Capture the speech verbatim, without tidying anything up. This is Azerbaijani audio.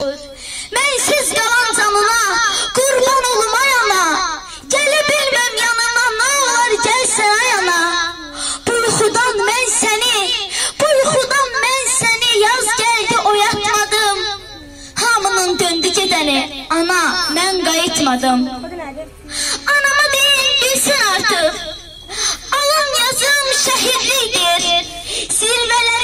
Mənsiz qalan canına qurban olmayana, gələ bilməm yanına, nə olar gəlsən ayana. Bu yuxudan mən səni, bu yuxudan mən səni, yaz gəldi oyatmadım. Hamının döndü gedəni, ana mən qayıtmadım. Anama deyin bilsin artıq, alın yazım şəhidlikdir, zirvələri